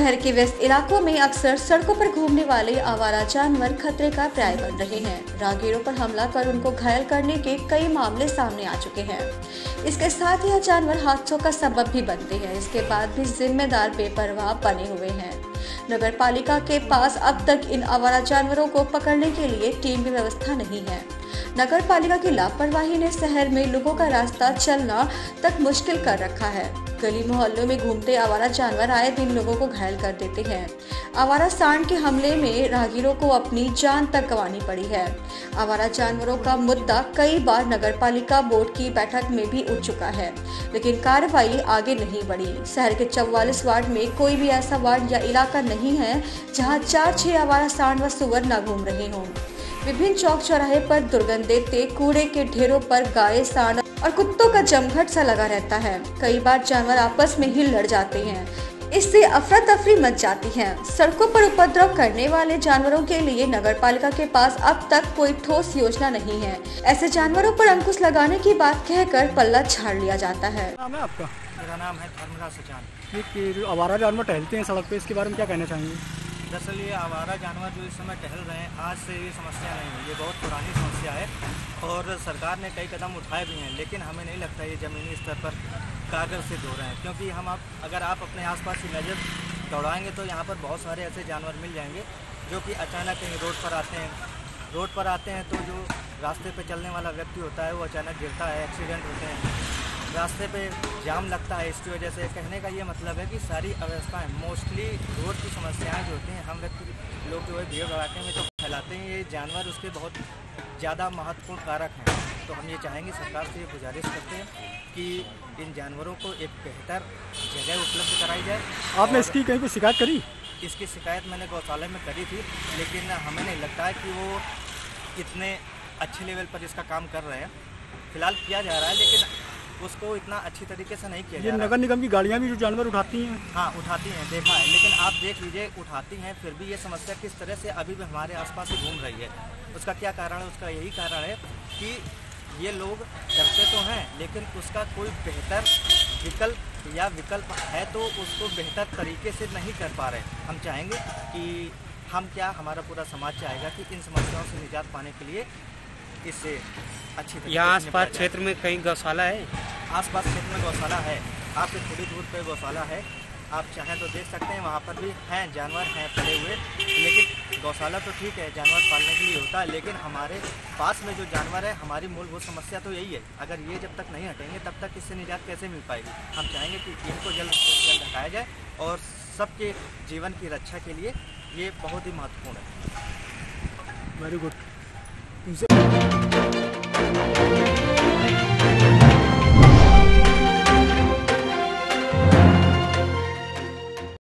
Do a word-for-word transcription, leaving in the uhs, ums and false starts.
शहर के व्यस्त इलाकों में अक्सर सड़कों पर घूमने वाले आवारा जानवर खतरे का पर्याय बन रहे हैं। राहगीरों पर हमला कर उनको घायल करने के कई मामले सामने आ चुके हैं। इसके साथ ही यह जानवर हादसों का सबब भी बनते हैं। इसके बाद भी जिम्मेदार बेपरवाह बने हुए हैं। नगर पालिका के पास अब तक इन आवारा जानवरों को पकड़ने के लिए टीम की व्यवस्था नहीं है। नगर पालिका की लापरवाही ने शहर में लोगों का रास्ता चलना तक मुश्किल कर रखा है। गली मोहल्लों में घूमते आवारा जानवर आए दिन लोगों को घायल कर देते हैं। आवारा सांड के हमले में राहगीरों को अपनी जान तक गंवानी पड़ी है। आवारा जानवरों का मुद्दा कई बार नगर पालिका बोर्ड की बैठक में भी उठ चुका है, लेकिन कार्रवाई आगे नहीं बढ़ी। शहर के चौवालीस वार्ड में कोई भी ऐसा वार्ड या इलाका नहीं है जहां चार छह आवारा सांड व सुअर न घूम रहे हों। विभिन्न चौक चौराहे पर दुर्गंध देते कूड़े के ढेरों पर गाय, सांड और कुत्तों का जमघट सा लगा रहता है। कई बार जानवर आपस में ही लड़ जाते हैं। इससे अफरा तफरी मच जाती है। सड़कों पर उपद्रव करने वाले जानवरों के लिए नगर पालिका के पास अब तक कोई ठोस योजना नहीं है। ऐसे जानवरों पर अंकुश लगाने की बात कहकर पल्ला झाड़ लिया जाता है। नाम है आपका? मेरा नाम है धर्मराज सचान। ये आवारा जानवर टहलते हैं सड़क पे, इसके बारे में क्या कहना चाहेंगे? दरअसल ये आवारा जानवर जो इस समय टहल रहे हैं, आज से ये समस्या नहीं है, ये बहुत पुरानी समस्या है और सरकार ने कई कदम उठाए भी हैं, लेकिन हमें नहीं लगता ये ज़मीनी स्तर पर कारगर सिद्ध हो रहे हैं। क्योंकि हम आप अगर आप अपने आसपास की नज़र दौड़ाएंगे तो यहाँ पर बहुत सारे ऐसे जानवर मिल जाएंगे जो कि अचानक कहीं रोड पर आते हैं रोड पर आते हैं तो जो रास्ते पर चलने वाला व्यक्ति होता है वो अचानक गिरता है, एक्सीडेंट होते हैं, रास्ते पे जाम लगता है। इसकी वजह से कहने का ये मतलब है कि सारी अवस्थाएं मोस्टली रोड की समस्याएं जो होती हैं, हम व्यक्ति लोग जो है भीड़ भड़ाके में जो फैलाते हैं, ये जानवर उसके बहुत ज़्यादा महत्वपूर्ण कारक हैं। तो हम ये चाहेंगे, सरकार से ये गुजारिश करते हैं कि इन जानवरों को एक बेहतर जगह उपलब्ध कराई जाए। आपने इसकी कहीं पर शिकायत करी? इसकी शिकायत मैंने गौशाला में करी थी, लेकिन हमें नहीं लगता है कि वो इतने अच्छे लेवल पर इसका काम कर रहे हैं। फिलहाल किया जा रहा है लेकिन उसको इतना अच्छी तरीके से नहीं किया जा रहा। ये नगर निगम की गाड़ियाँ भी जो जानवर उठाती हैं? हाँ उठाती हैं, देखा है, लेकिन आप देख लीजिए उठाती हैं फिर भी ये समस्या किस तरह से अभी भी हमारे आसपास ही घूम रही है। उसका क्या कारण है? उसका यही कारण है कि ये लोग करते तो हैं लेकिन उसका कोई बेहतर विकल्प या विकल्प है तो उसको बेहतर तरीके से नहीं कर पा रहे। हम चाहेंगे कि हम क्या हमारा पूरा समाज चाहेगा कि इन समस्याओं से निजात पाने के लिए इससे अच्छी यहाँ आसपास क्षेत्र में कहीं गौशाला है? आसपास क्षेत्र में गौशाला है, आपसे थोड़ी दूर पे गौशाला है, आप चाहें तो देख सकते हैं। वहाँ पर भी हैं जानवर हैं पले हुए, लेकिन गौशाला तो ठीक है, जानवर पालने के लिए होता है, लेकिन हमारे पास में जो जानवर है, हमारी मूलभूत समस्या तो यही है। अगर ये जब तक नहीं हटेंगे तब तक इससे निजात कैसे मिल पाएगी? हम चाहेंगे कि इनको जल्द से जल्द हटाया जाए और सबके जीवन की रक्षा के लिए ये बहुत ही महत्वपूर्ण है। Very good.